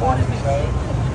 morning show.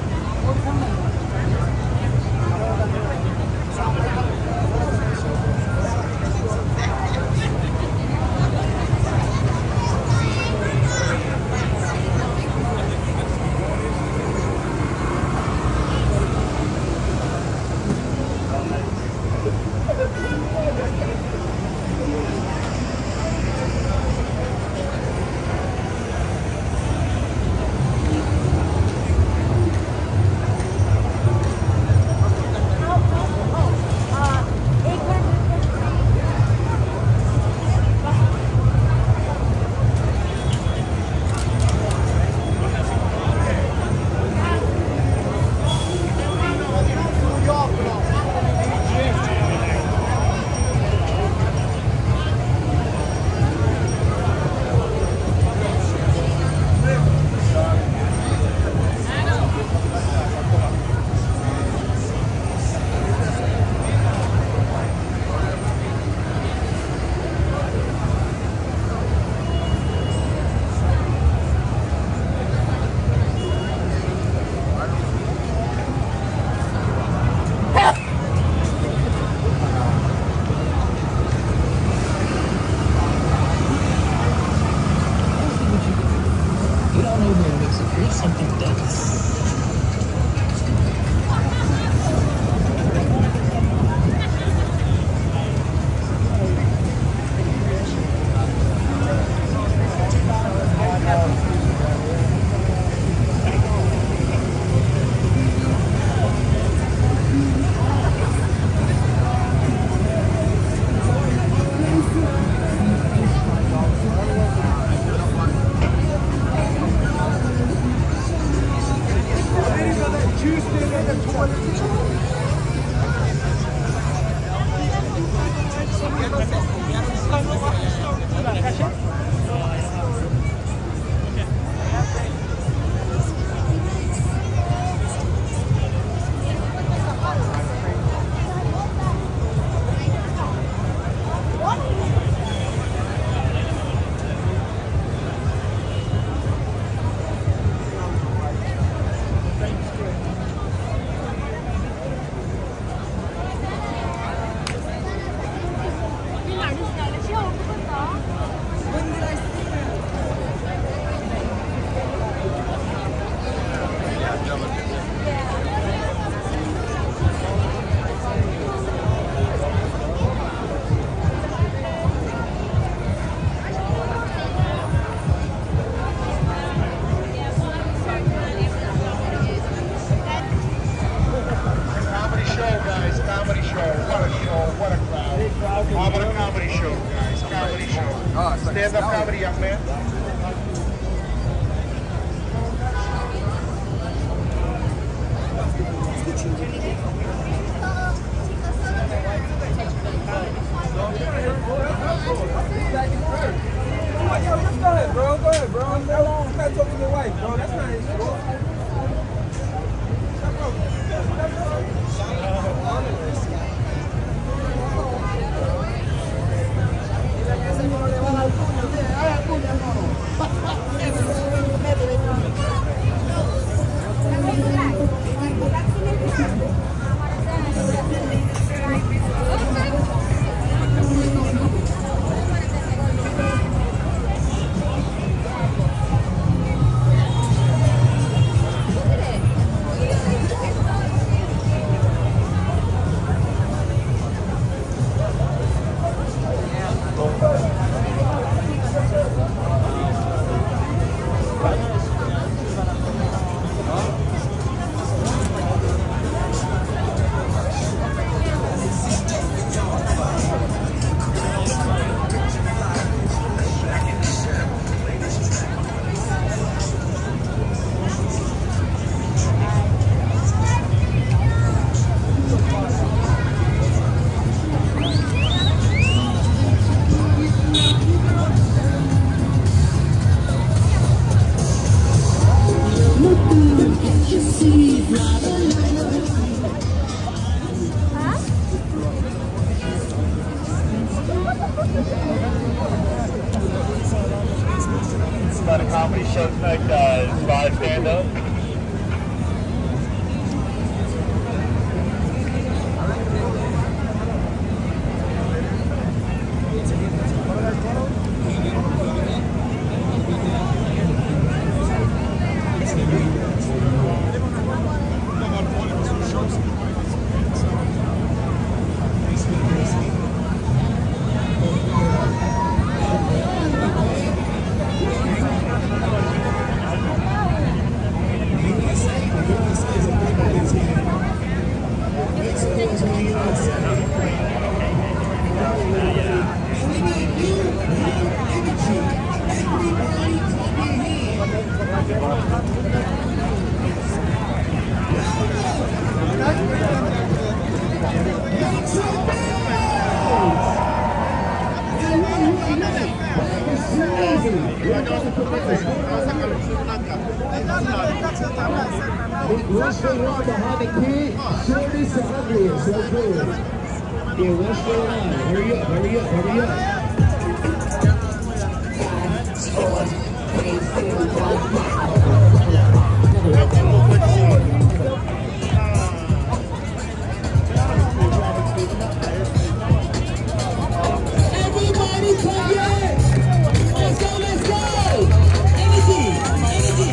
Stand-up comedy, young man. Yo, just go ahead, bro. Go ahead, bro. I'm not talking to your wife, bro. That's not his fault. It's not a comedy show tonight, guys. Live stand-up. One straight line behind the kid. Shortest to ugliest. So good. Yeah, one straight line. Hurry up, hurry up, hurry up. 5, 4, 3, 2, 1. Everybody come in. Let's go, let's go. Energy, energy.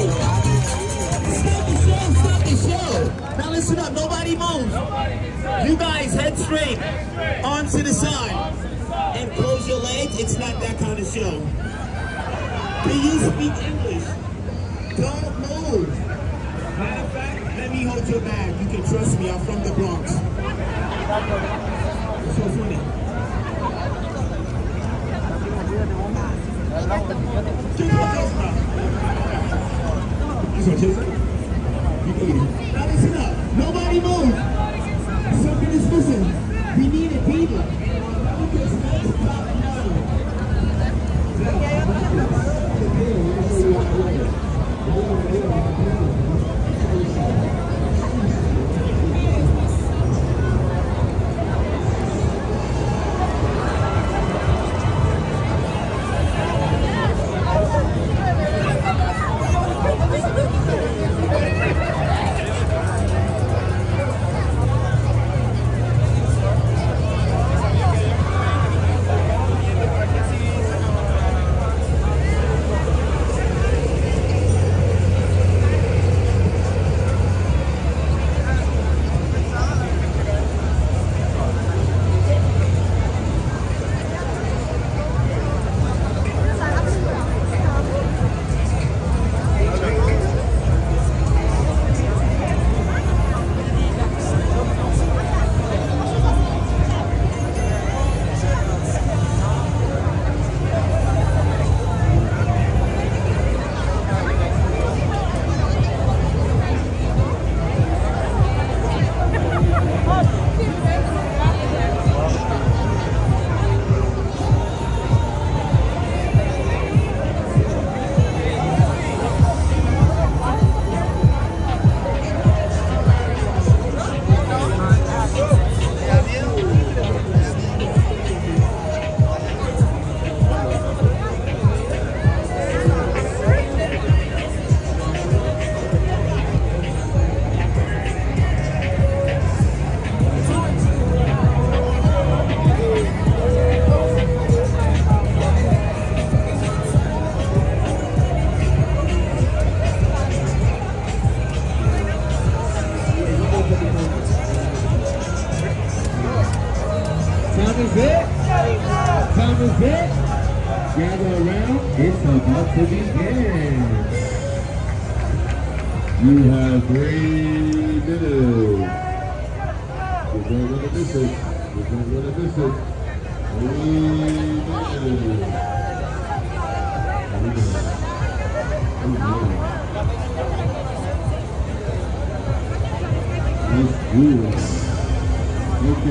Stop the show. Now listen up, nobody move. You guys head straight onto the side and close your legs. It's not that kind of show. Do you speak English? Don't move. Matter of fact, let me hold your bag. You can trust me, I'm from the Bronx. It's so funny. Now listen up. Nobody move. Something is missing. We need a diva. Time is it. Time is it. Gather around. It's about to begin. You have 3 minutes. You're going to miss it. You're going to miss it. 3 minutes. Let's do it.